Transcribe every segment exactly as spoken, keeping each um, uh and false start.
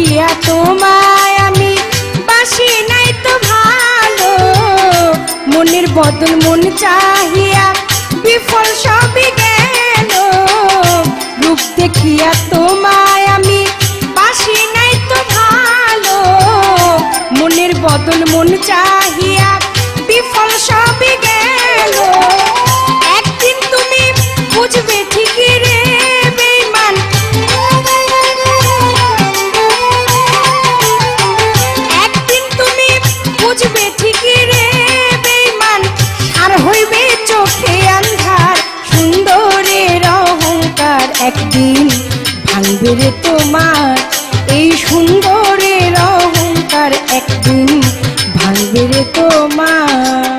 দেখিয়া তোমায় আমি বাসি নাই তো ভালো, মনের বদল মন চাহিয়া বিফল সবই গেল। রূপ দেখিয়া তোমায় আমি বাসি নাই তো ভালো, মনের বদল মন চাহিয়া বিফল সবই গেল। একদিন তুমি বুঝবে ঠিকই রে বেঈমান, একদিন তুমি বুঝবে ঠিকই রে বেঈমান, আর হইবে চোখে আন্ধার সুন্দরের অহংকার। একদিন ভাঙবে রে তোমার এই সুন্দরের অহংকার, একদিন ভাঙবে রে তোমার।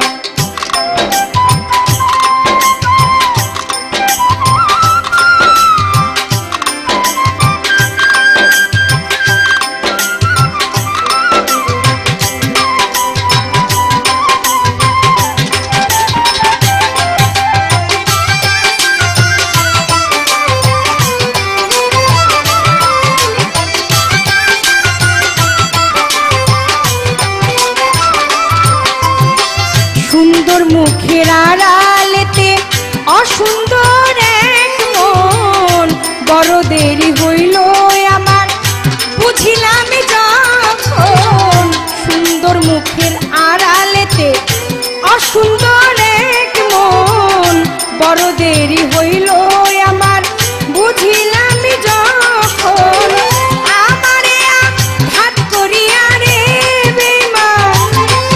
সুন্দর মুখের আড়ালেতে অসুন্দর এক মন, বড় দেরি হইল আমার বুঝিলাম যখন। সুন্দর মুখের আড়ালেতে অসুন্দর এক মন, বড় দেরি হইল আমার বুঝিলাম যখন। আমারে আঘাত করিয়া রে বেঈমান,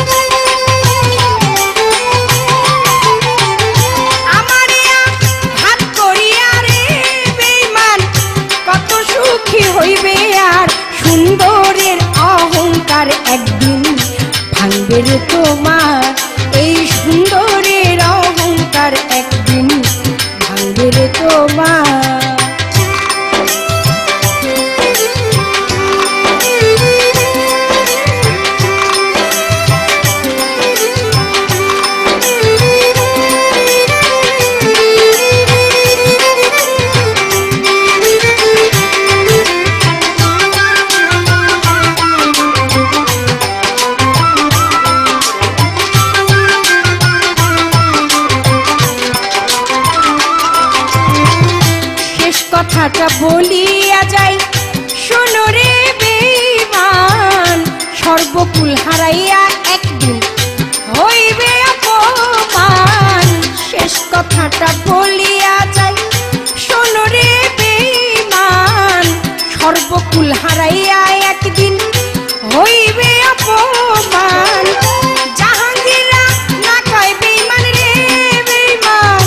আমারে আঘাত করিয়া রে বেঈমান, কত সুখী হইবে আর সুন্দরের অহংকার। একদিন ভাঙবে রে তোমার এই সুন্দরের অহংকার, একদিন ভাঙবে রে তোমার। কথাটা বলিয়া যাই শোনো রে বেঈমান, সর্বকুল হারাইয়া একদিন হইবে অপমান। শেষ কথাটা বলিয়া যাই শোনো রে বেঈমান, সর্বকুল হারাইয়া একদিন হইবে অপমান। জাহাঙ্গীরা না কয় বেঈমান রে বেঈমান,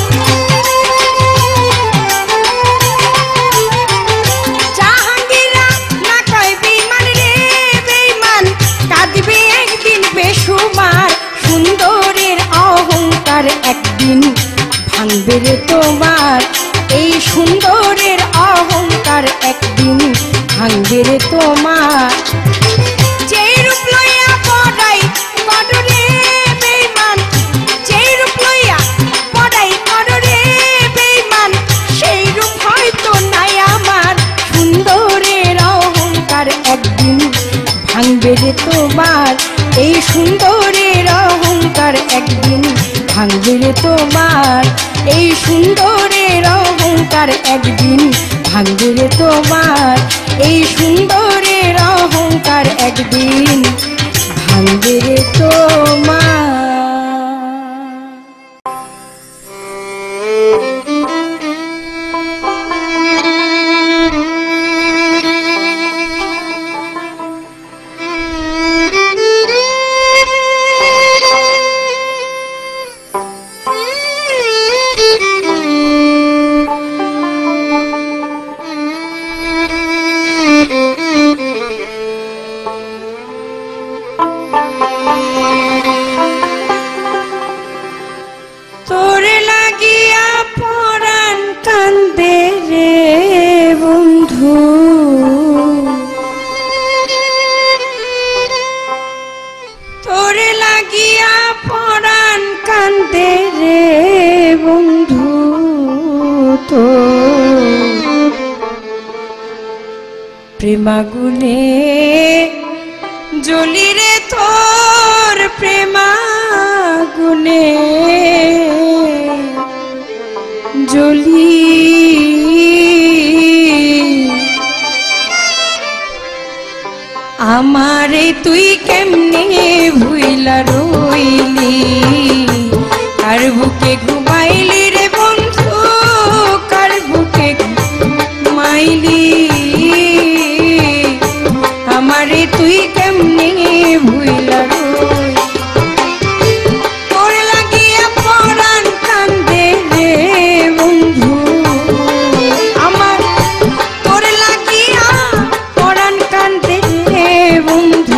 জাহাঙ্গীরা না কয় বেঈমান রে বেঈমান, কাঁদবে একদিন বেসুমার সুন্দরের অহংকার। একদিন ভাঙবে রে তোমার এই সুন্দরের অহংকার, একদিন ভাঙবে রে তোমার। যেই রূপ লইয়া পড়াই করো রে বেঈমান, যেই রূপ লইয়া পড়াই করো রে বেঈমান, সেই রূপ হয়তো নাই আমার সুন্দরের অহংকার। একদিন ভাঙবে রে তোমার এই সুন্দরের অহংকার, একদিন ভাঙবে রে তোমার এই সুন্দরের অহংকার, একদিন ভাঙবে রে তোমার এই সুন্দরের অহংকার, একদিন ভাঙবে রে তোমার। প্রেমাগুনে জ্বলি রে তোর প্রেমাগুনে জ্বলি আমারে তুই কেমনে ভুইলা রইলি কার বুকে ঘুমাইলি রে বন্ধু কার বুকে ঘুমাইলি আমারে তুই কেমনে ভুইলা রইলি তোর লাগিয়া পরাণ কান্দে রে বন্ধু আমার তোর লাগিয়া পরাণ কান্দে রে বন্ধু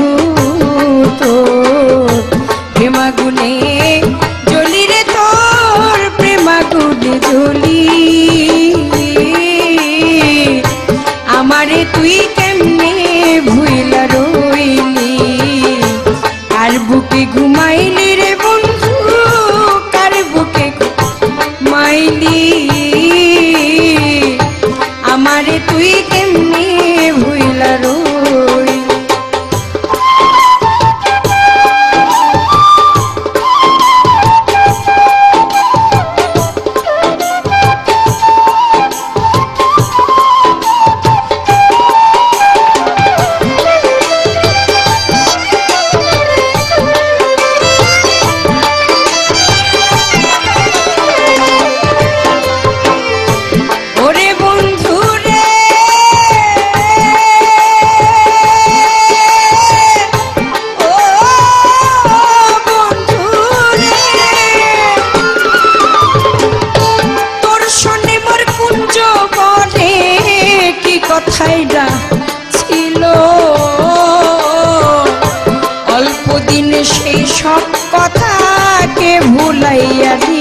তোর প্রেমাগুনে জ্বলি রে তোর প্রেমাগুনে জ্বলি আমারে তুই কেমনে ভুইলা রইলি কার বুকে ঘুমাইলি রে বন্ধু কার বুকে ঘুমাইলি আমারে তুই কেমনে ভুইলা রইলি কথাইরা ছিল অল্প দিনে সেই সব কথাকে ভুলাইয়া দি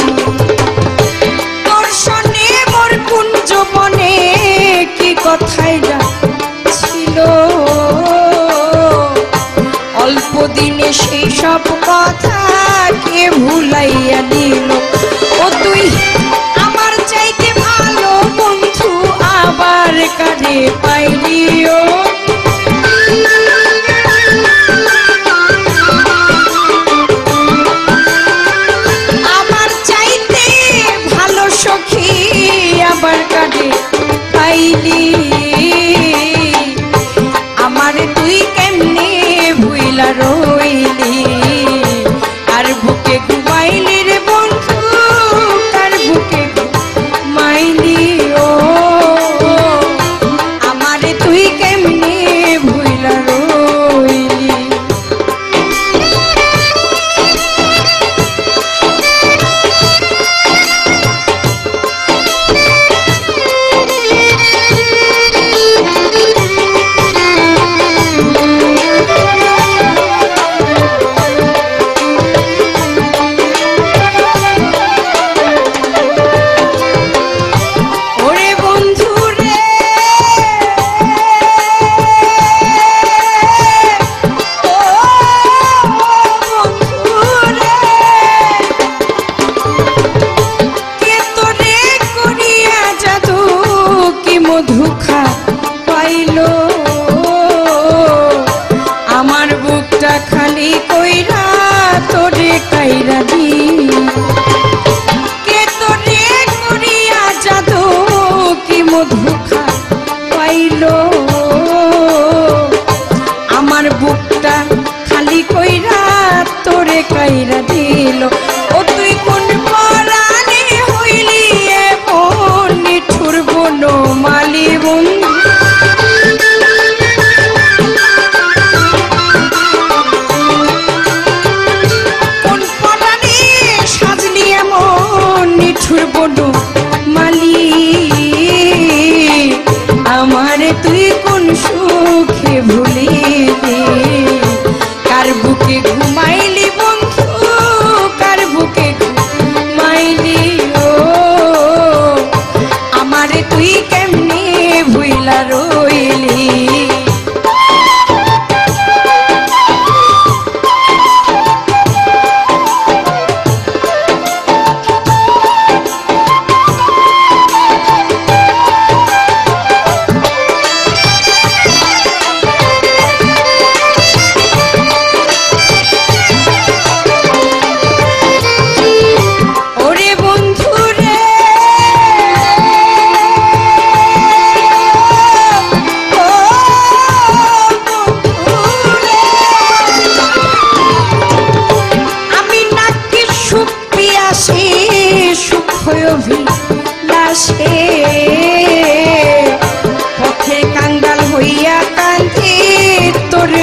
তোর সনে মোর কুঞ্জ বনে কি কথাইরা ছিল অল্প দিনে সেই সব কথাকে ভুলাইয়া দিল ও তুই আমার চাইতে ভালো বন্ধু আবার কারে পাইলিও আমার চাইতে ভালো সখী আবার কারে পাইলি আমার তুই কেমনে ভুইলা রইলি আর বুকে ঘুমাইলি রে বন্ধু কার বুকে ঘুমাইলি ও আমারে তুই কেমনে ভুইলা রইলি মধুখা পাইলো আমার বুকটা খালি কইরা তোরে কাইরা দি কে তোরে করিয়া জাদু কি মধুখা পাইলো আমার বুকটা খালি কইরা তোরে কাইরা দিল ও তুই কোন পরাণে হইলি এ মন নিঠুর বনো মালি বন্ধু কোন পরাণে সাজলি এমন নিঠুর বনো মালি আমারে তুই কোন সুখে ভুলিলি কার বুকে ঘুমাইলি বন্ধু কার বুকে ঘুমাইলি ও আমারে তুই কেমনে ভুইলা রইলি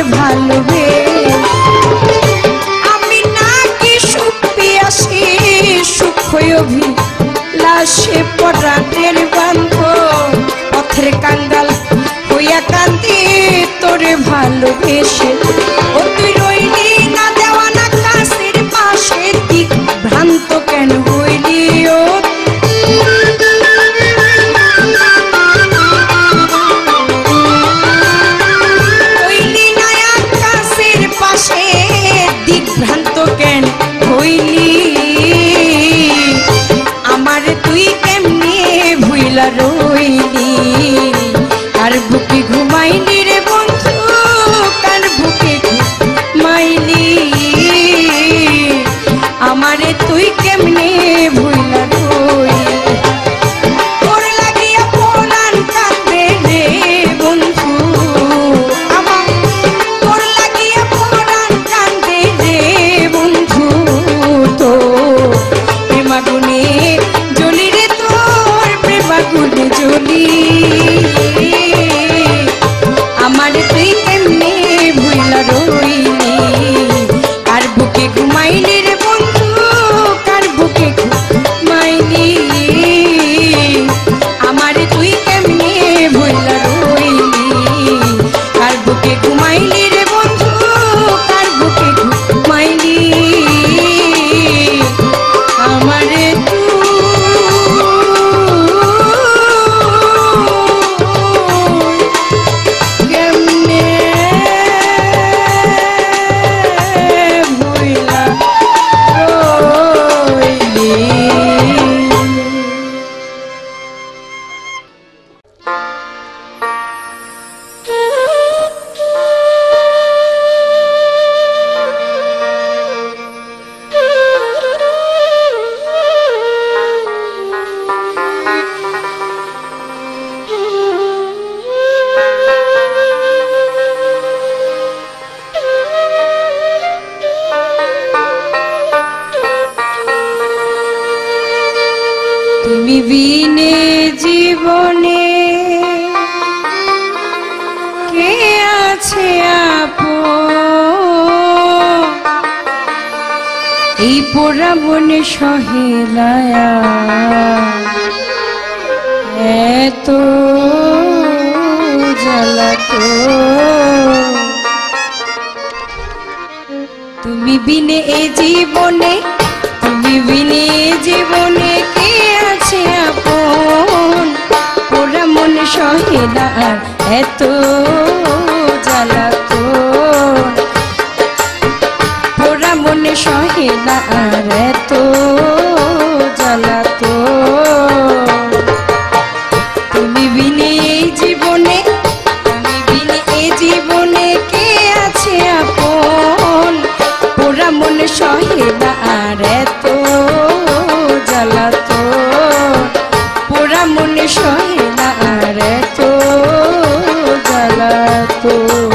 ভালোবেসে। আমি নাকি সুখ পেয়াছি সুখ অভিলাষে পরাণের বান্ধব পথের কাঙ্গাল হইয়া কান্দি তোরে ভালোবেসে। ও তুই রইলি না দেওয়ানা কাছের পাশে দিক ভ্রান্ত কেন হইলি ও হইলি না কাছের পাশে দিক ভ্রান্ত কেন হইলি। আমার তুই কেমনে ভুইলা রইলি আর বুকে ঘুমাইলি রে বন্ধু কার বুকে ঘুমাইলি। আমারে তুই কেমনে ভুইলা রইলি তোর লাগিয়া পরাণ কাঁদে রে বন্ধু আমার তোর লাগিয়া পরাণ কাঁদে রে বন্ধু। তো প্রেমাগুনে জ্বলি রে তোর প্রেমাগুনে জ্বলি। আমার তুই কেমনে ভুইলা রইলি কার বুকে ঘুমাইলি রে বন্ধু কার বুকে ঘুমাইলি। আমার তুই কেমনে ভুইলা রইলি কার বুকে ঘুমাইলি রে বন্ধু কার বুকে ঘুমাইলি। আমারে তুমি বিনে জীবনে কে আছে আপন এই পোড়া বনে সহেলায়া এত জ্বালাতন। তুমি বিনে এ জীবনে তুমি বিনে জীবনে কে আছে আপন পোড়া মনে সহে না আর এত জ্বালাতন। পোড়া মনে সহে না আর এত জ্বালাতন। তুমি বিনে এই জীবনে তুমি বিনে এই জীবনে কে আছে আপন পোড়া মনে সহে না আর এত জ্বালাতন। পোড়া মনে সহে না আর এত জ্বালাতন।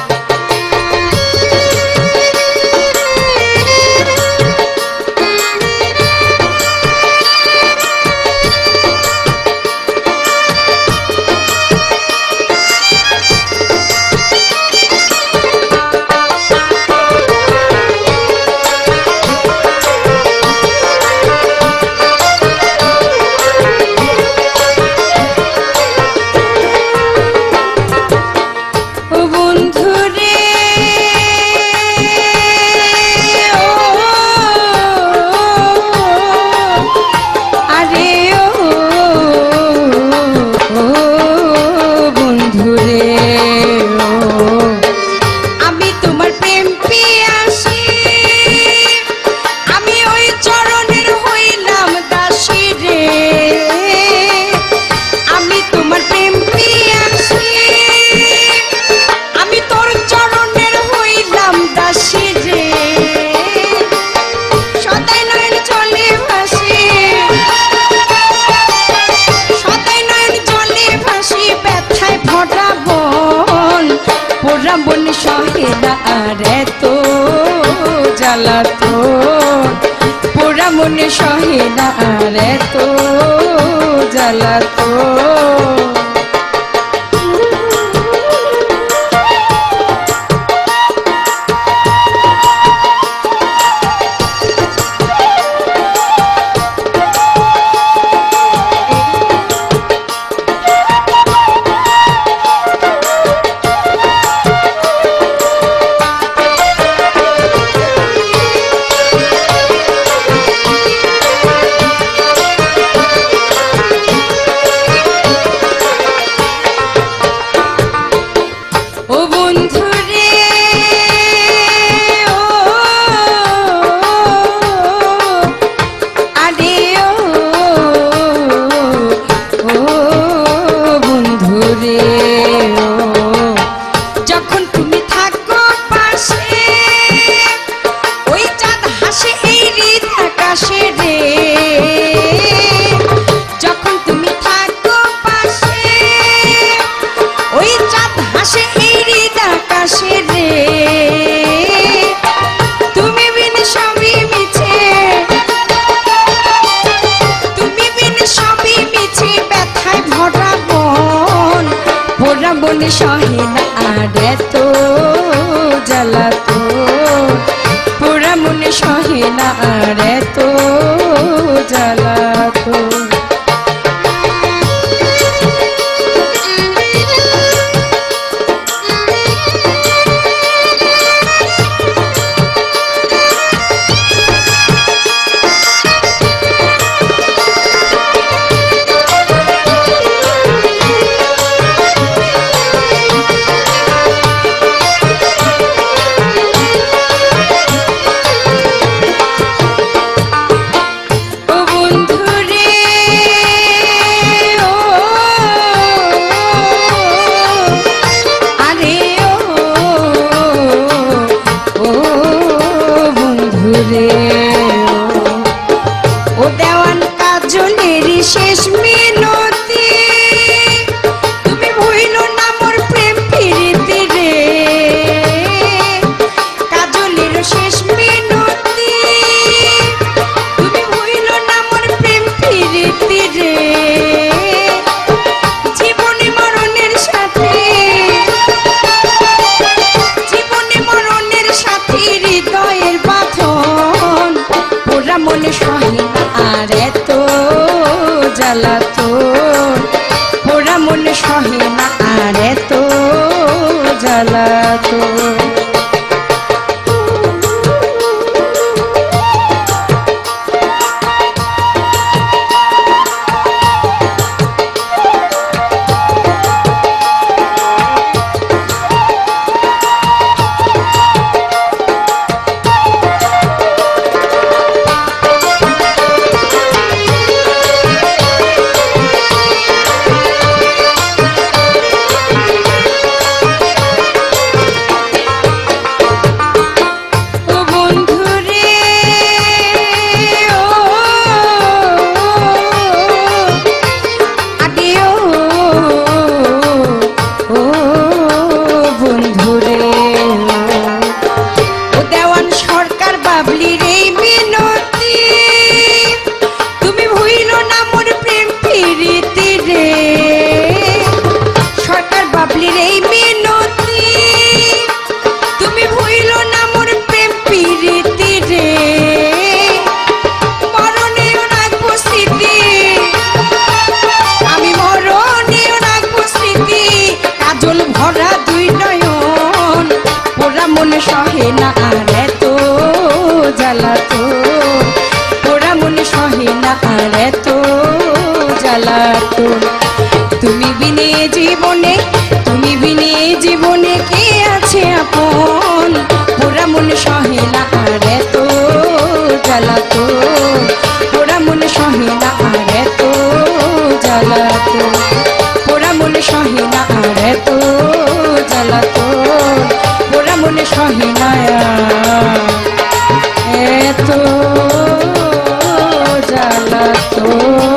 জ্বালাতন পোড়া মনে সহে না আর এত জ্বালাতন। সহে না আর এত জ্বালাতন পোড়া মনে সহে না আর এত জ্বালাতন শেষ মিনতি তুমি ভুইল না মোর প্রেম ফিরিতে রে কাজলের শেষ মিনতি তুমি ভুইল না মোর প্রেম ফিরিতে রে জীবনে মরণের সাথে জীবনে মরণের সাথে হৃদয়ের বাঁধন পোড়া মনে সহে আর এত জ্বালাতন পোড়া মনে সহে না আর এত জ্বালাতন মনে সহে না আর এত জ্বালাতন পোড়া মনে সহে না আর এত জ্বালাতন তুমি বিনে জীবনে তুমি বিনে জীবনে কে আছে আপন পোড়া মনে সহে না আর এত জ্বালাতন পোড়া মনে সহে না আর এত জ্বালাতন পোড়া মনে সহে না আর এত জ্বালাতন পোড়া মনে সহে না এত জ্বালাতন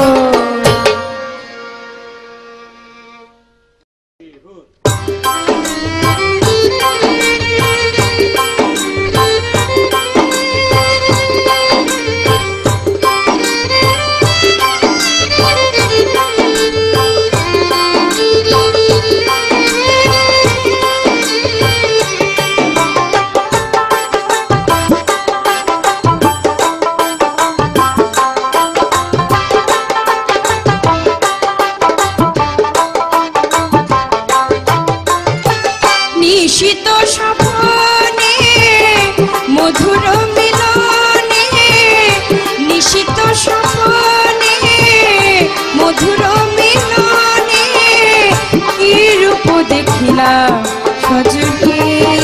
নিশিত স্বপ্নে মধুর মিলনে নিশিত স্বপ্নে মধুর মিলনে কি রূপ দেখিলা সজনী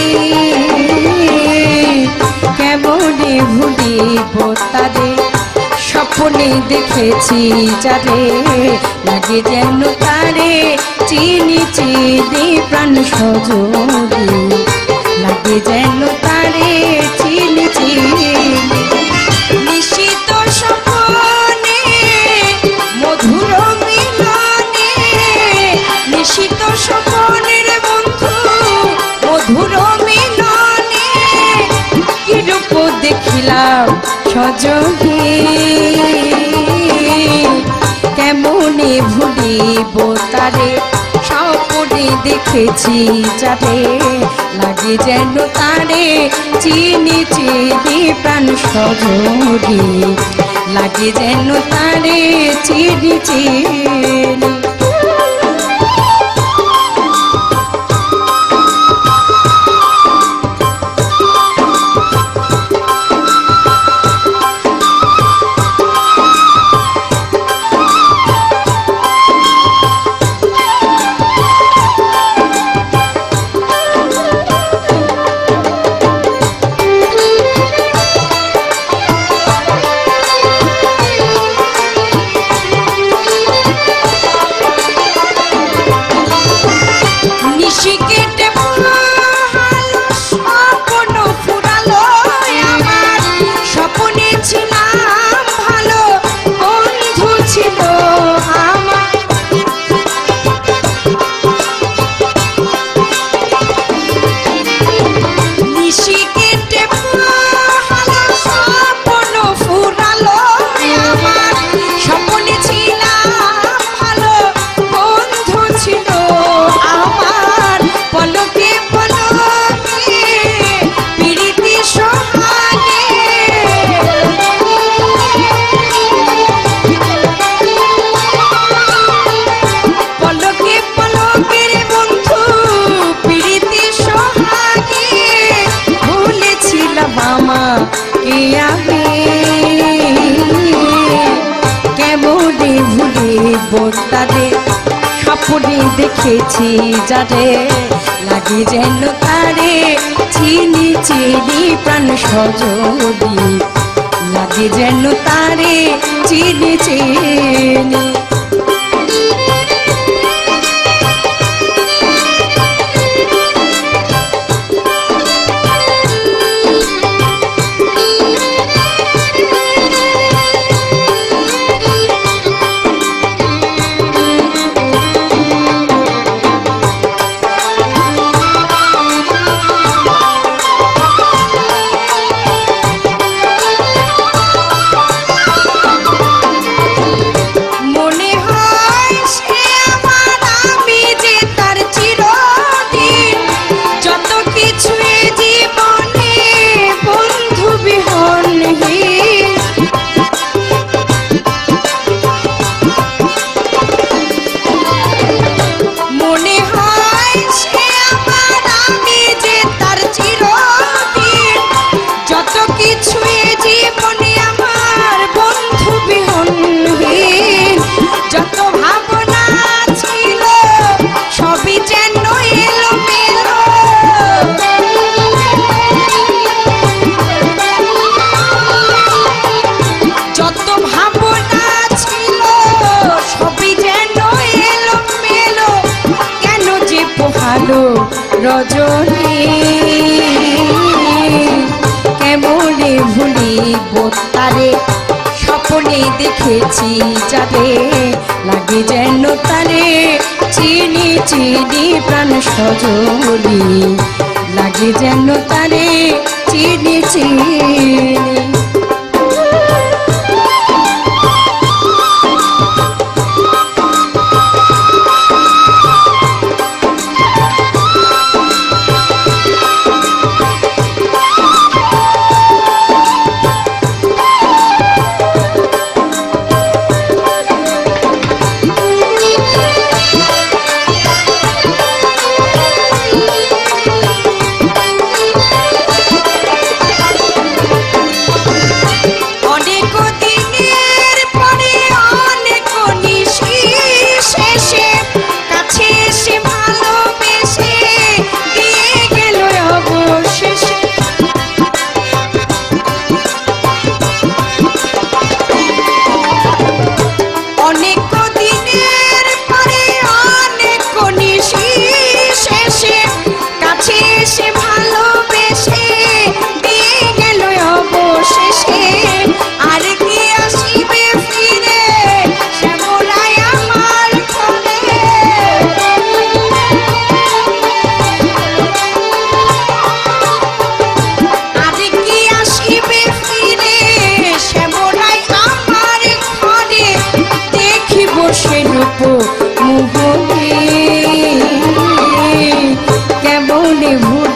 কেমনে ভুলিব তারে স্বপ্নে দেখেছি যারে লাগে যেন তারে চিনি চিনি প্রাণ সজনী লাগে যেন তারে চিনি চিনি নিশিত স্বপ্নে মধুর মিলনে নিশিত স্বপ্নের বন্ধু মধুর মিলনে কি রূপ দেখিলাম সজনী কেমনে ভুলিব তারে স্বপ্নে স্বপনে দেখেছি যাবে, লাগে যেন তারে চিনি চিনি প্রাণ সজনী, লাগে যেন তারে চিনি চিনি। কেমনে ভুলিব তারে স্বপনে দেখেছি যারে, লাগে যেন তারে চিনি চিনি প্রাণ সজনী, লাগে যেন তারে চিনি চিনি। রজনী কেমনে ভুলিব তারে স্বপনে দেখেছি যাবে, লাগে যেন তারে চিনি চিনি প্রাণ সজনী, লাগে যেন তারে চিনি চিনি।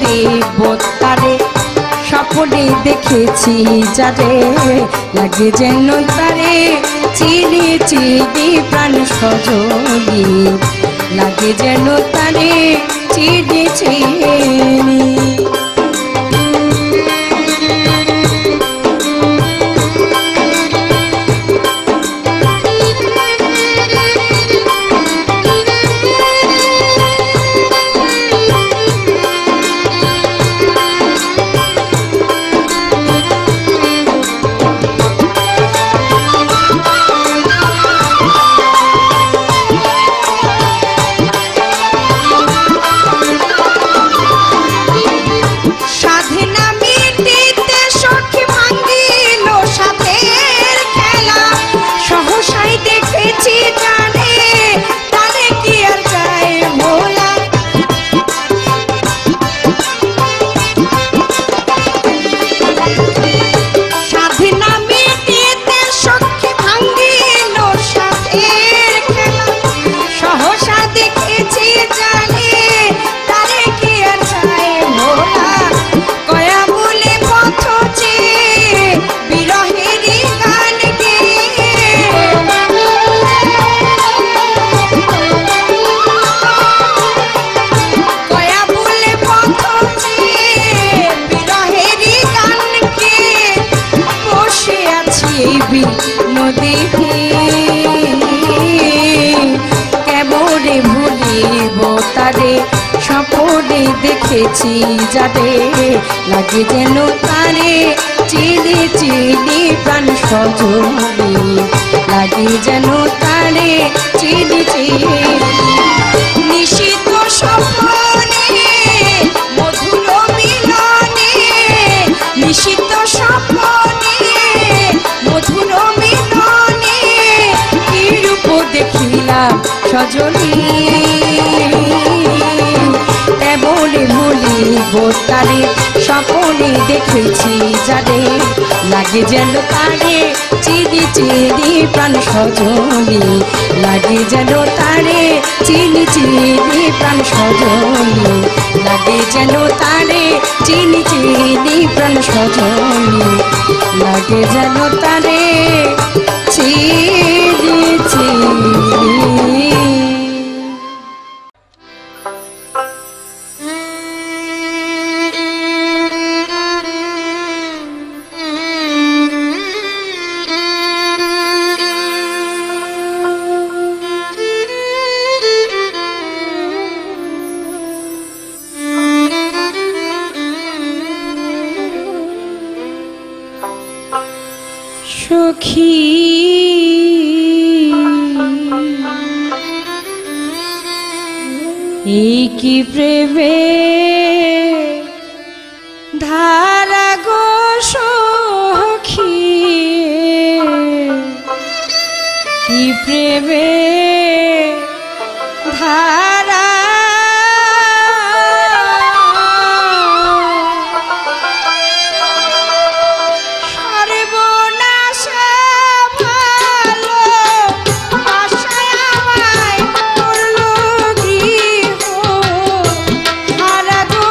দেবতারে স্বপ্নে দেখেছি যারে লাগে যেন তারে চিনি চিনি প্রাণ সজনী লাগে যেন তারে চিনি চিনি নদী কেমনে ভুলিব তারে স্বপ্নে দেখেছি যারে লাগে যেন তারে চিনি চিনি প্রাণ সজনী লাগে যেন তারে চিনি চিনি নিশিত স্বপ্নে মধুর মিলনে নিশিত স্বপ্নে মধুর মিলনে কি রূপ দেখিলাম সজনী তেমনে ভুলিব তারে স্বপ্নে দেখেছি যারে লাগে যেন তারে চিনি চিনি প্রাণ সজনী লাগে যেন তারে চিনি চিনি প্রাণ সজনী লাগে যেন তারে চিনি চিনি প্রাণ সজনী লাগে যেন তারে চিনি চিনি সখী এই কি প্রেমে ধারা গো সখী কি প্রেমে ধারা হারা গো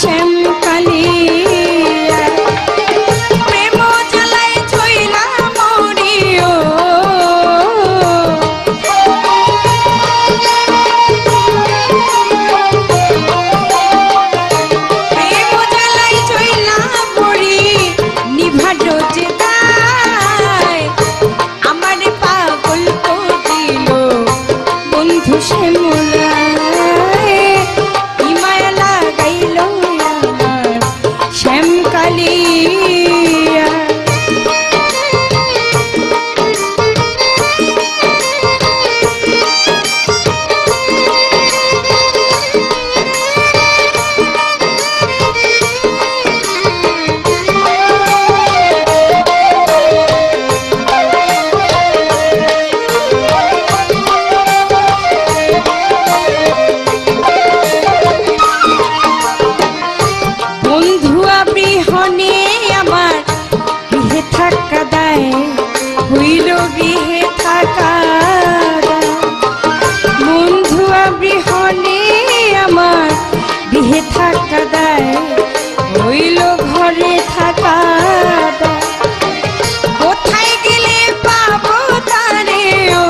শ্যামকালী প্রেম জ্বালায় ছইলা মরিও প্রেম জ্বালায় ছইলা মরি নিভালো যে দায় আমার পাগল করিল বন্ধু শ্যামলা হইল ঘরে থাকা কোথায় গেলে পাবো তারে ও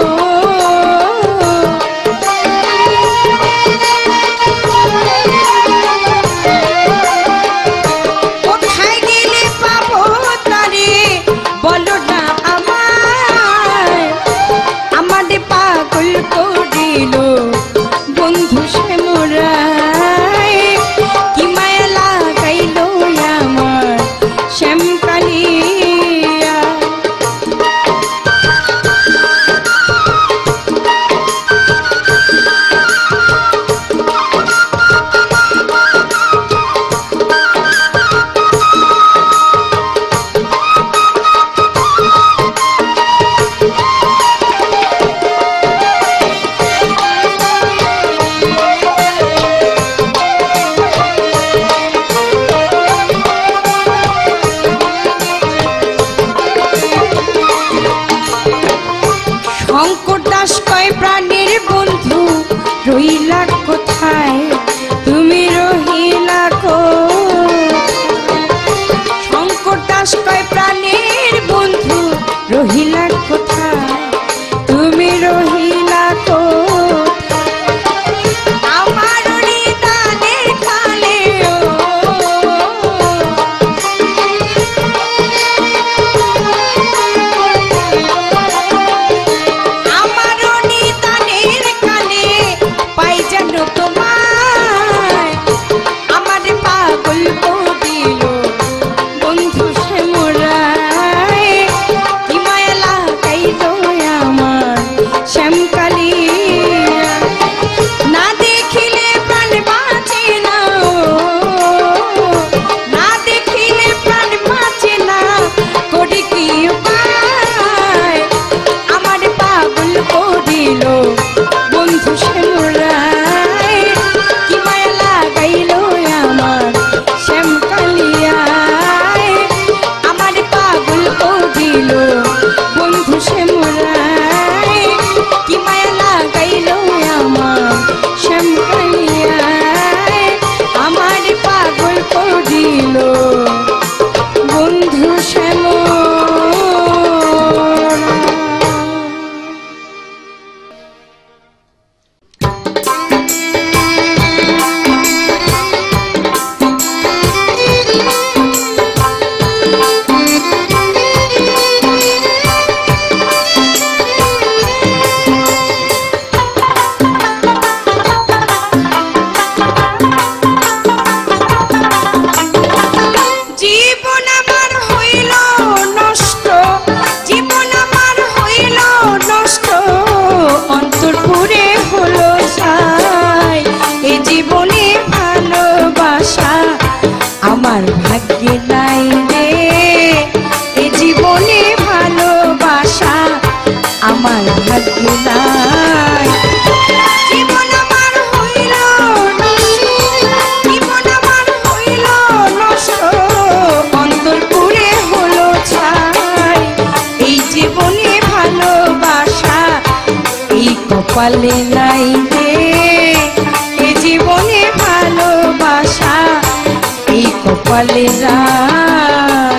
কোথায় গেলে পাবো তারে বলো না আমায় আমাদের পাগল করিল বন্ধু শ্যামরা রহিলা কোথায় তুমি রহিলা কো শঙ্কর দাস কয় প্রাণের বন্ধু রহিলা কোথায় তুমি রহিলা কো আমার নিদানের কালে ও আমার নিদানের কালে পাই যেন তোমায় আমার পাগল করিল বন্ধু শ্যামরায় কি মায়া লাগাইল আমার শ্যামকালী না দেখিলে প্রাণ বাঁচে না না দেখিলে প্রাণ বাঁচে না করি কি উপায় আমার পাগল করিল বন্ধু শ্যামরায় কি মায়া লাগাইল আমার শ্যামকালিয়ায় আমার পাগল করিল বন্ধু শ্যামরায় কি মায়া লাগাইল আমার শ্যামকালিয়ায় আমার পাগল করিল বন্ধু শ্যামরা। জীবন আমার হইল নষ্ট জীবন আমার হইল নষ্ট অন্তর পুরে হলো ছাই এ জীবনে ভালোবাসা আমার ভাগ্যে নাই রে এ জীবনে ভালোবাসা আমার ভাগ্যে নাই জীবন আমার হইল নষ্ট জীবন আমার হইল নষ্ট অন্তর পুরে হলো ছাই এই জীবনে ভালোবাসা এই কপালে নাই রে এ জীবনে ভালোবাসা কপালে রায়।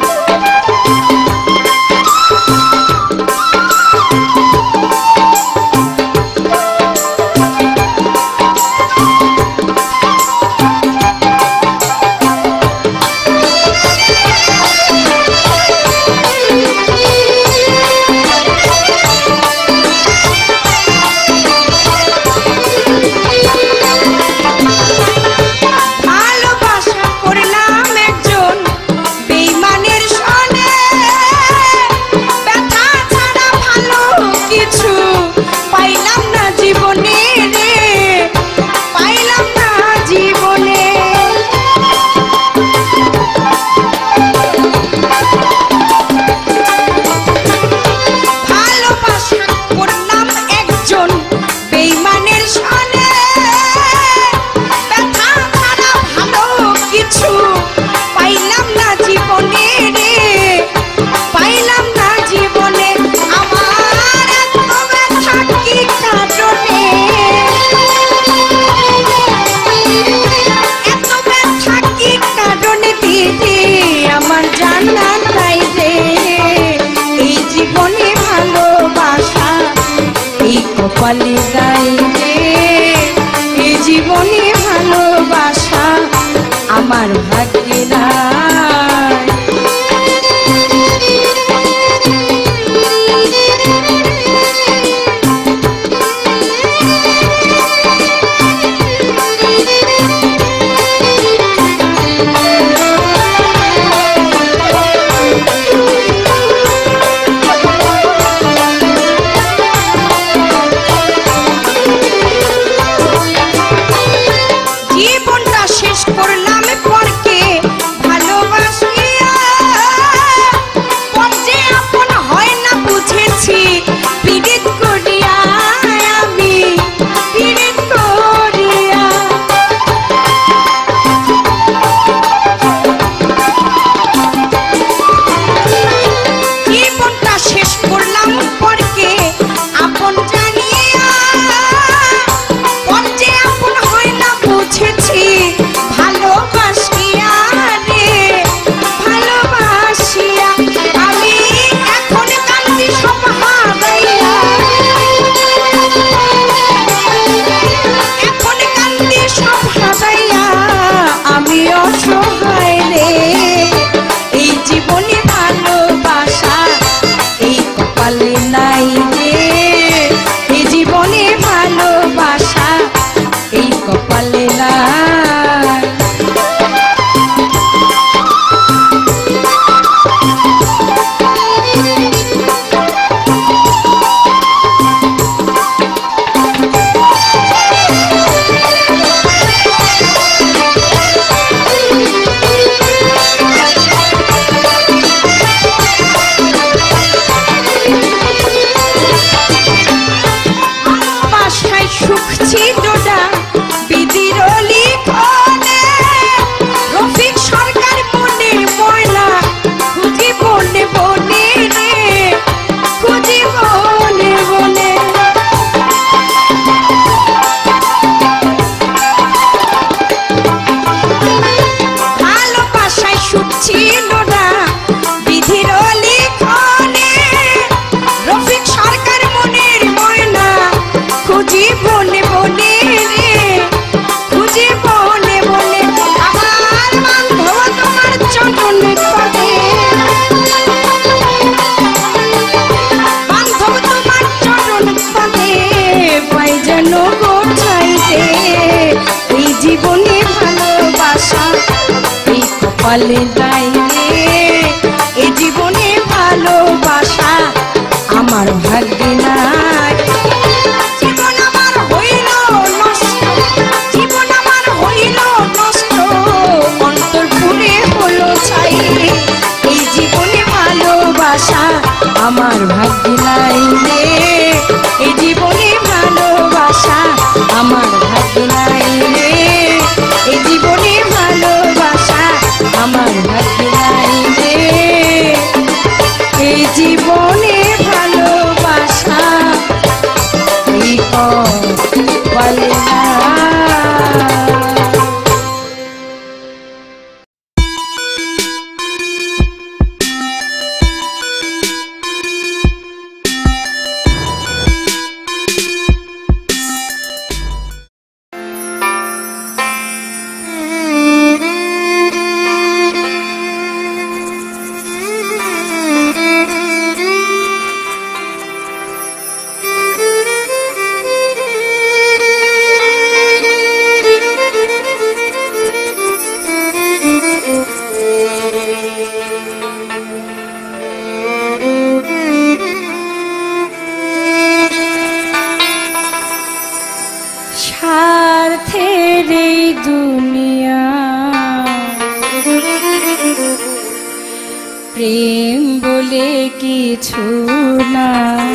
কপালে গাই রে এ জীবনে ভালোবাসা আমার ভাগ্যে নাই। কপালে যাই রে এ জীবনে ভালোবাসা আমার ভাগ্যে নাই। জীবন আমার হইল নষ্ট, জীবন আমার হইল নষ্ট, অন্তর পুরে হলো ছাই। এই জীবনে ভালোবাসা আমার ভাগ্যে নাই রে এ জীবনে ভালোবাসা আমার ভাগ্যে নাই রে এ জীবনে ভালোবাসা আমার ভাগ্যে নাই রে এই জীবনে ভালোবাসা এই কপালে নাই। প্রেম বলে কিছু না,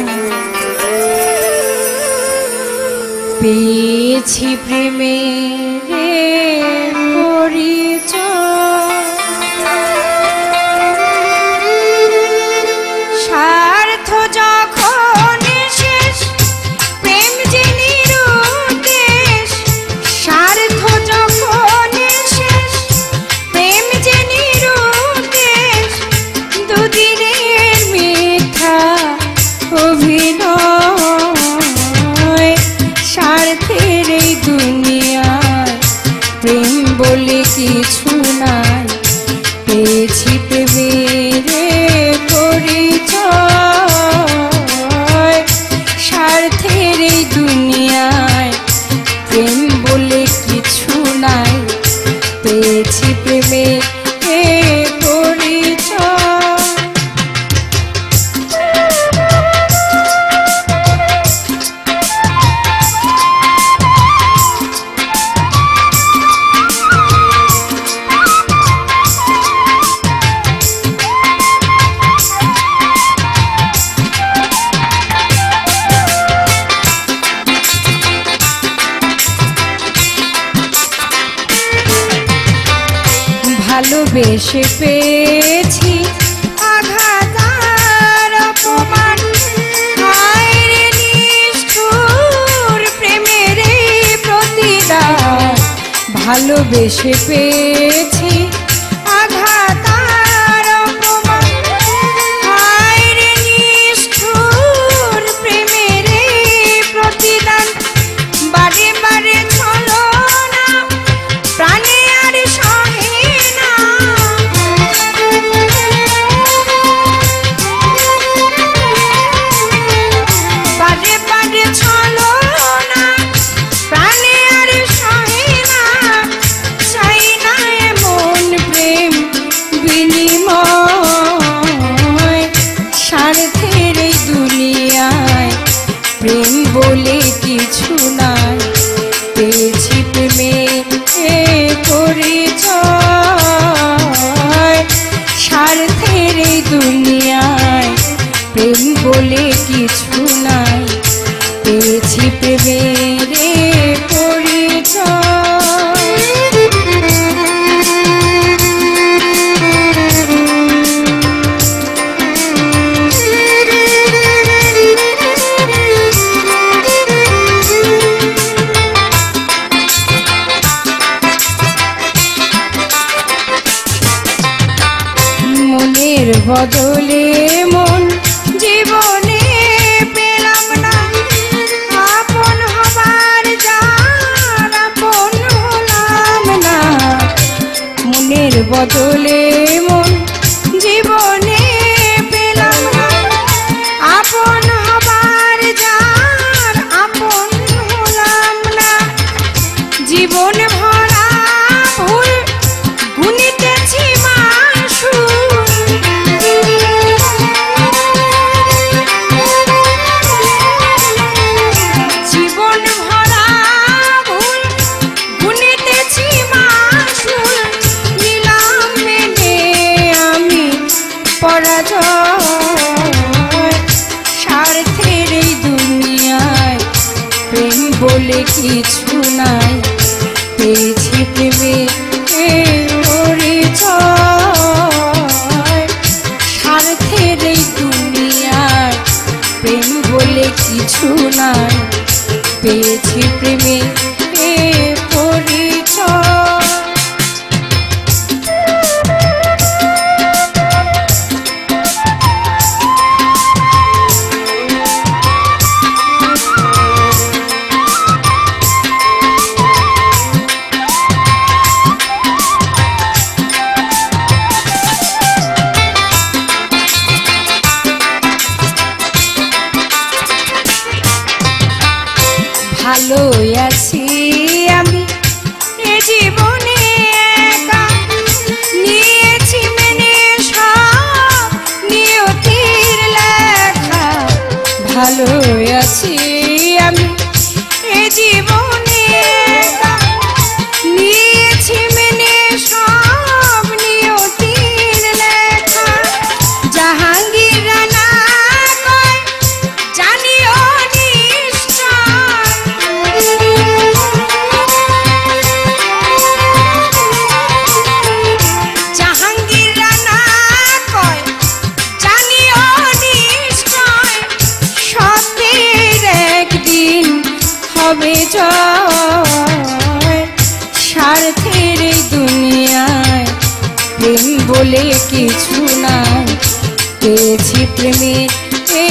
পেয়েছি প্রেমের পরিচয়। স্বার্থ যখন শেষ প্রেম যে নিরুদ্দেশ, স্বার্থ যখন শেষ প্রেম যে নিরুদ্দেশ, দুদিনের মিথ্যা অভিনয়। স্বার্থের এই দুনিয়ায় প্রেম বলে কিছু নাই, পেয়েছি প্রেমের পরিচয়। স্বার্থের এই দুনিয়ায় প্রেম বলে কিছু নাই, পেয়েছি প্রেমের পরিচয়। ভালোবেসে পেয়েছি আঘাত আর অপমান, হায় রে নিষ্ঠুর প্রেমের প্রতিদান। ভালোবেসে পেয়েছি আঘাত আর অপমান, হায় রে নিষ্ঠুর প্রেমের প্রতিদান। বারে বারে ছলনা প্রাণে আর সহে না, বারে বারে ছলনা প্রাণে আর সহে না। চাই না এমন প্রেম বিনিময়, স্বার্থের এই দুনিয়ায় প্রেম বলে কিছু নাই, পেয়েছি প্রেমের পরিচয়। স্বার্থের এই দুনিয়ায় প্রেম বলে কিছু নাই, পেয়েছি প্রেমের পরিচয়। মনের বদলে মন জীবনে পেলাম না, আপন হবার যার আপন হলাম না। মনের বদলে মন জীবনে পেলাম না, আপন হবার যার আপন হলাম না। জীবন ভরা ভুল গুনিতেছি মাসুল, জীবন ভরা ভুল গুনিতেছি মাসুল। নিলাম মেনে আমি পরাজয়, স্বার্থের এই দুনিয়ায় প্রেম বলে কিছু নাই, পেয়েছি প্রেমের পরিচয়। স্বার্থের এই দুনিয়ায় প্রেম বলে কিছু নাই, পেয়েছি প্রেমের পরিচয়। পরিচয় স্বার্থের এই দুনিয়ায় প্রেম বলে কিছু নাই পেয়েছি প্রেমের এ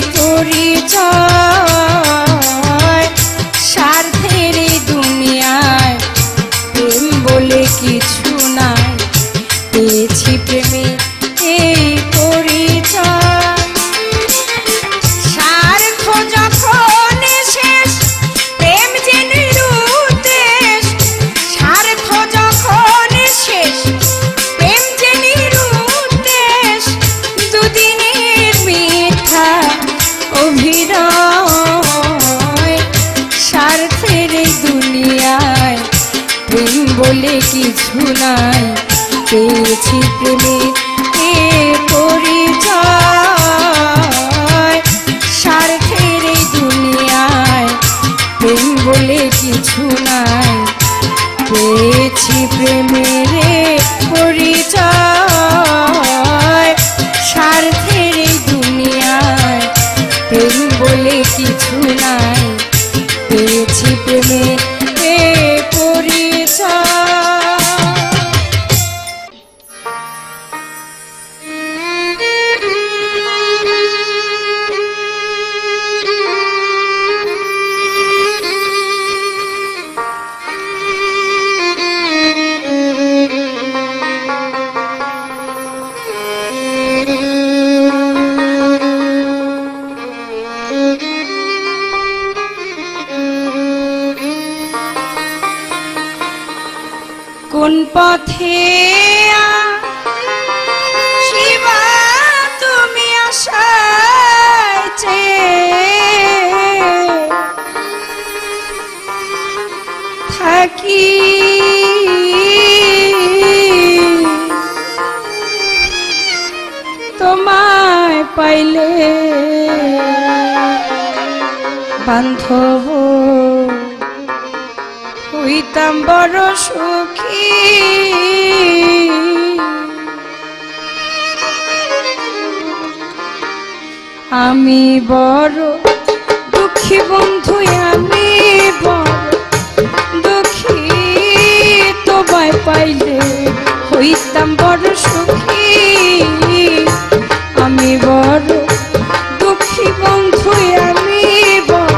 পরিচয় স্বার্থের এই দুনিয়ায় প্রেম বলে কিছু নাই পেয়েছি প্রেমের এই পরিচয় স্বার্থ যখন শেষ প্রেম যে নিরুদ্দেশ স্বার্থ যখন শেষ প্রেম যে নিরুদ্দেশ দুদিনের মিথ্যা অভিনয় স্বার্থের এই দুনিয়ায় প্রেম বলে কিছু নাই পেয়েছি প্রেমের এ পরিচয় স্বার্থের এই দুনিয়ায় প্রেম বলে কিছু নাই পেয়েছি প্রেমের এ পরিচয় স্বার্থের এই দুনিয়ায় প্রেম বলে কিছু নাই পেয়েছি প্রেমের এ পরিচয় কোন পথে শিবা তুমি আসাইছে থাকি তোমায় পাইলে বান্ধব হইতাম বড় সুখী আমি বড় দুঃখী বন্ধু আমি বড় দুঃখী তোমায় পাইলে হইতাম বড় সুখী আমি বড় দুঃখী বন্ধু আমি বড়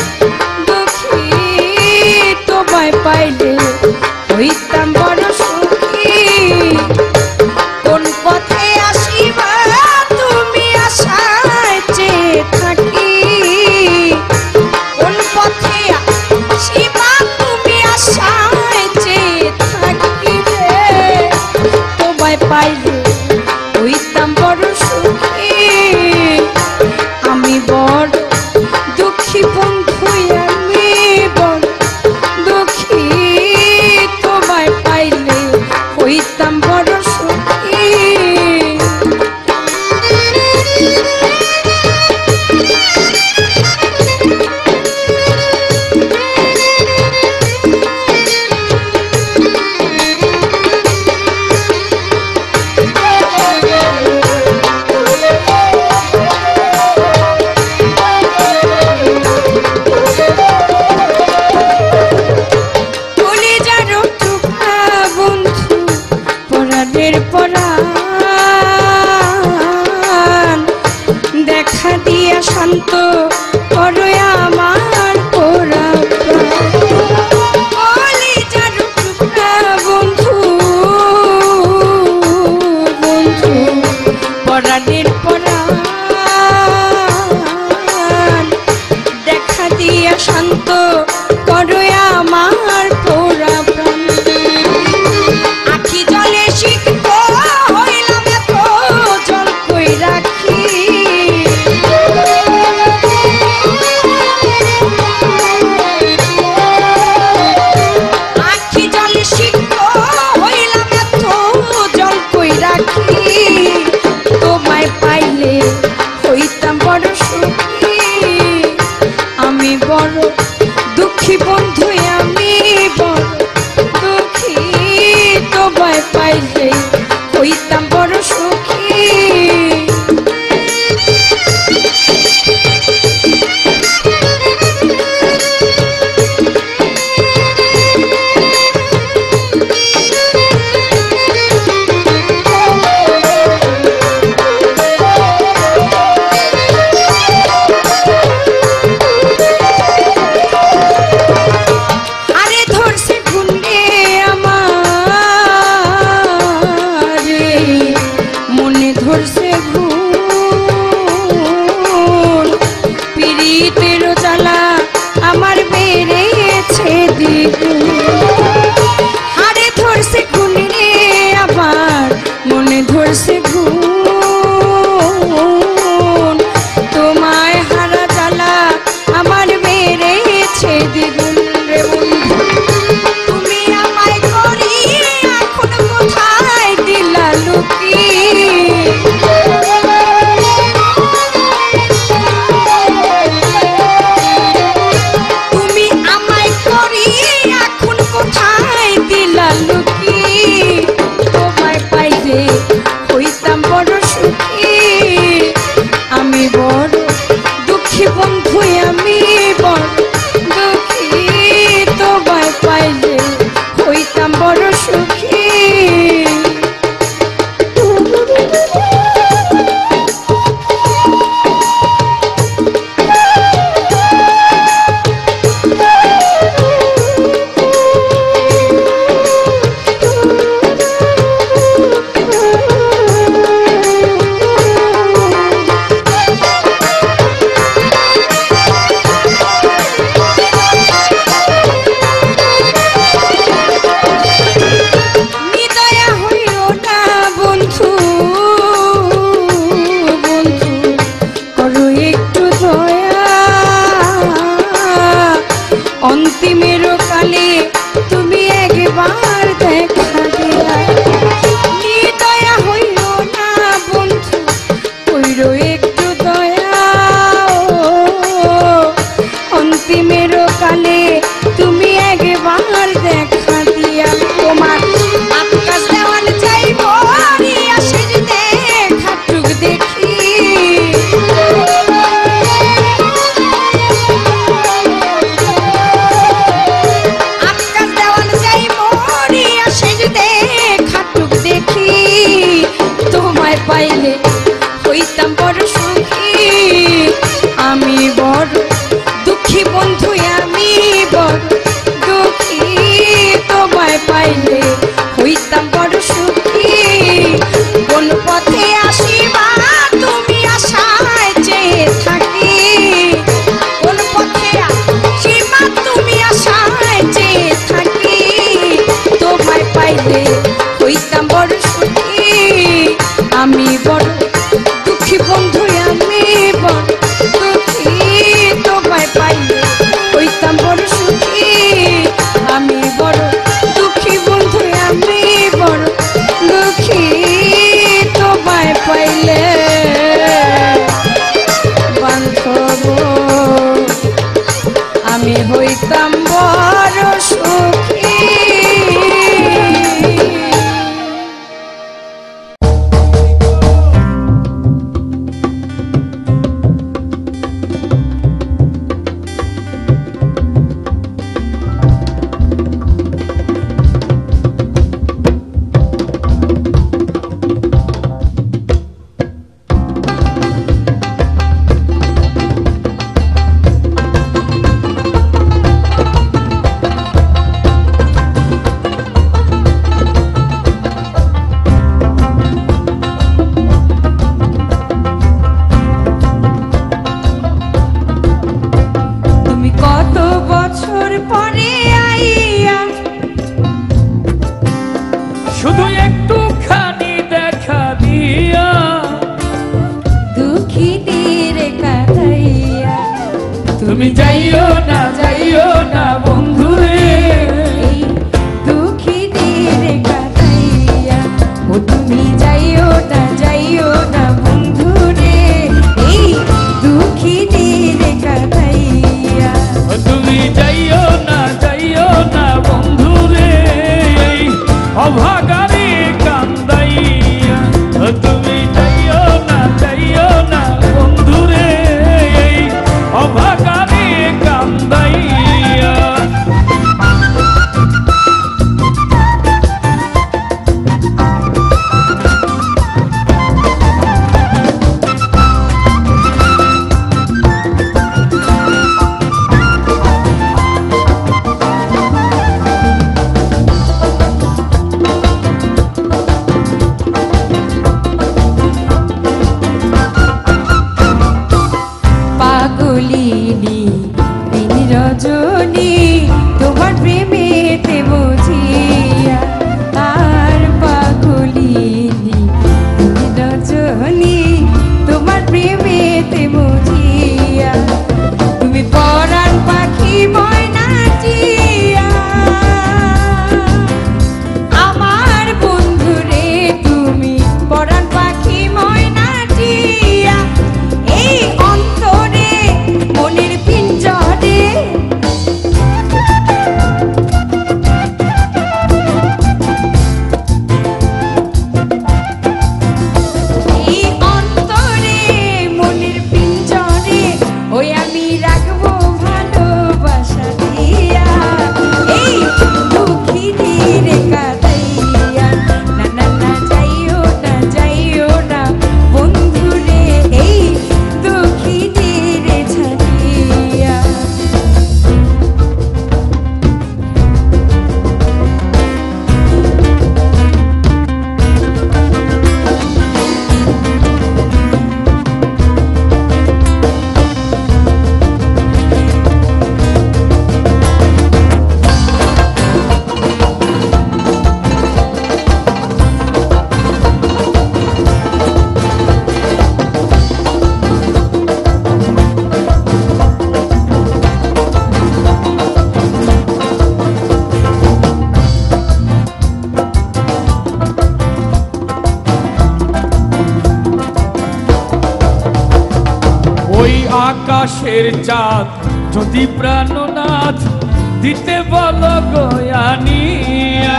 তোমায় পাইলে হইতাম বড় সুখী কোন পথে আসিবা তুমি আশায় চেয়ে থাকি কোন পথে আসিবা তুমি আশায় চেয়ে থাকি রে তোমায় পাইলে হইতাম বড় সুখী আমি বড় দুঃখী বন্ধু আমি বড় তোমায় পাইলে হইতাম বড় সুখী পরাণ দেখা দিয়া শান্ত করো আমার পোড়া বন্ধু বন্ধু পরাণের পরাণ দেখা দিয়া শান্ত করো আমার পোড়া প্রাণ আখি জলে শিখব হইলাম এত জল কই রাখি আখি জলে শিখব হইলাম এত জল কই রাখি তোমায় পাইলে হইতাম বড় সুখী আমি বড় দুঃখী বন্ধু আমি বড় দুঃখী তোমায় পাইলে হইতাম বড় সুখী পাইলে হইতাম বড় সুখী। আমি বড় দুঃখী বন্ধু, আমি বড় দুঃখী, তোমায় পাইলে হইতাম বড় সুখী। কোন পথে আসিবা তুমি আশায় চেয়ে থাকি, কোন পথে আসিবা তুমি আশায় চেয়ে থাকি। তোমায় পাইলে হইতাম বড় সুখী। আমি বড় দুঃখী বন্ধু, আমি বড় দুঃখী, তোমায় পাইলে হইতাম বড় সুখী। আমি বড় দুঃখী বন্ধু, আমি বড় দুঃখী, তোমায় পাইলে বান্ধব আমি হইতাম বড় সুখী। তুমি যাইও না যাইও না বন্ধু রে, দুঃখী রে কাটাইয়া। ও তুমি যাইও না যাইও না বন্ধু রে, এই দুঃখী রে কাটাইয়া। তুমি যাইও না যাইও না বন্ধু রে, অভাগারে কান্দাইয়া। তুমি যাইও না যাইও না বন্ধু রে, অভাগারে কান্দাইয়া। পাগলিনী দিন রজনী তোমার প্রেমেতে বুঝিয়া, আর পাগলিনী দিন রজনী তোমার প্রেমেতে বুঝিয়া। তুমি পরাণ পাখি ময়নাটিয়া, আমার বন্ধুরে তুমি পরাণ পাখি ময়নাটিয়া। এই অন্তরে মনের পিঞ্জরে এই অন্তরে মনের পিঞ্জরে ওই আমি রাখবো ভালোবাসা দিয়া। এই দুঃখী রে কাটাইয়া, না না না যাইও না যাইও না বন্ধু রে, এই দুঃখী রে ছাড়িয়া। ওই আকাশের চাঁদ যদি প্রাণনাথ দিতে বলো গয়ানিয়া,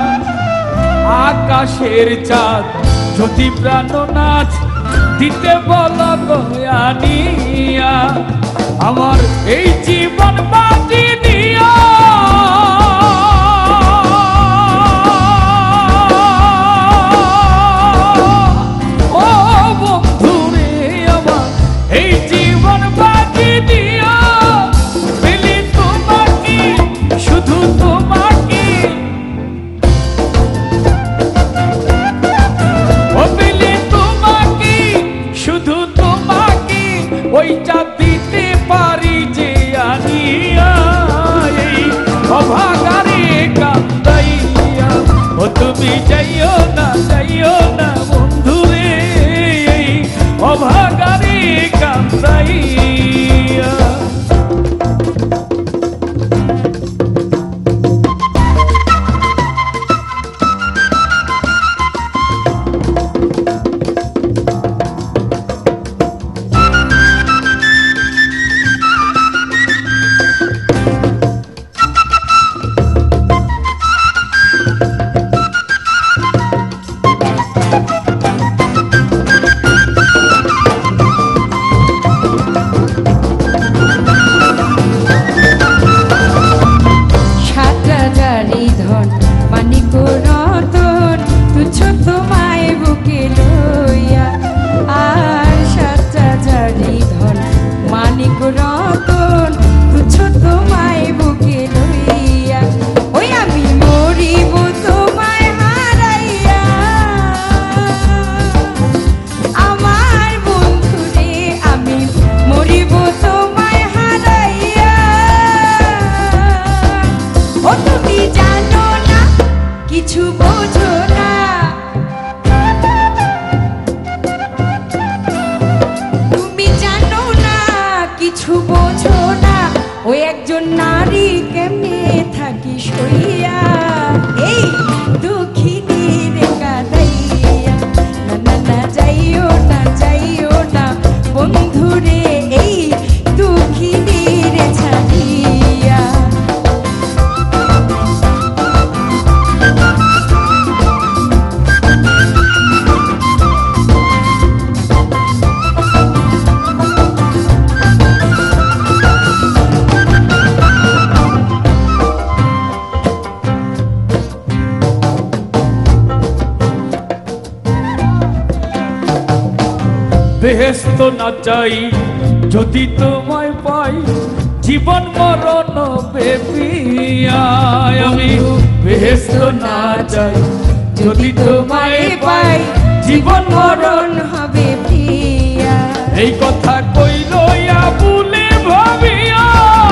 আকাশের চাঁদ যদি প্রাণনাথ দিতে বলো গয়ানিয়া। আমার এই জীবন বাজি দিয়া ও বেহেস্ত না চাই যদি তোমায় পাই জীবন মরণ বেপিয়ায় আমি বেহেস্ত না চাই যদি তোমায় পাই জীবন মরণ হবে প্রিয়া। এই কথা কইল আবুলে ভাবিয়া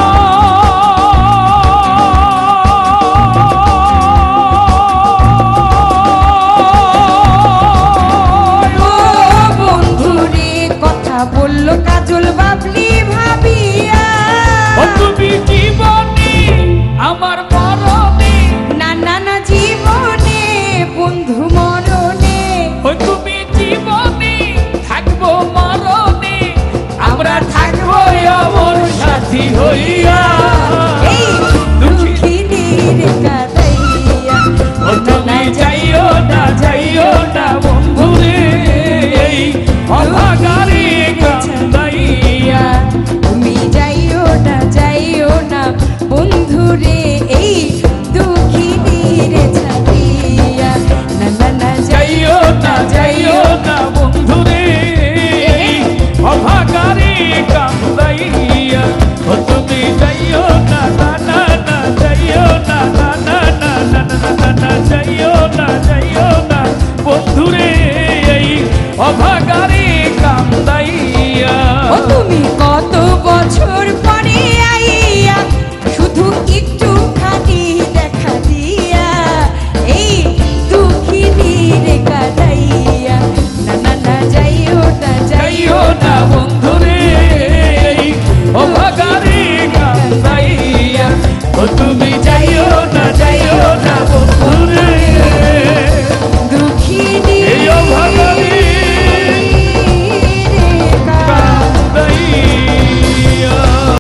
বললো কাজল বাবলি ভাবিয়া ও তুমি জীবনে আমার মরণে না না না জীবনে বন্ধু মরণে ও তুমি জীবনে থাকবো মরণে আমরা থাকবো অমর সাথী হইয়া